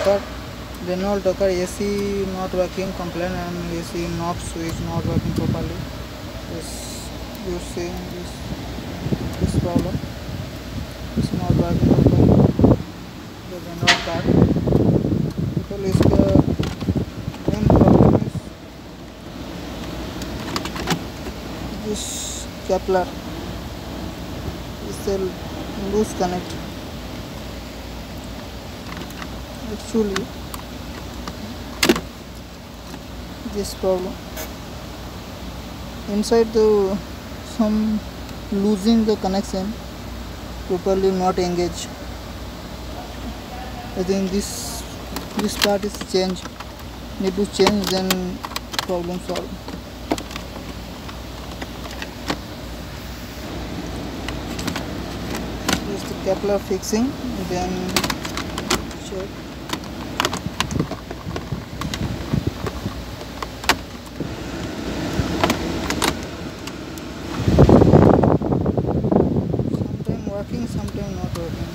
Docker, general Docker AC not working complaint, and AC knob switch not working properly. This you see this problem. It's not working properly. The general card. Total इसका main problem is this Kepler. It's a loose connect. Actually, this problem inside the some losing the connection, properly not engaged. I think this part is changed. Need to change, then problem solved. Just the Kepler fixing, then check. Sometime working, sometime not working.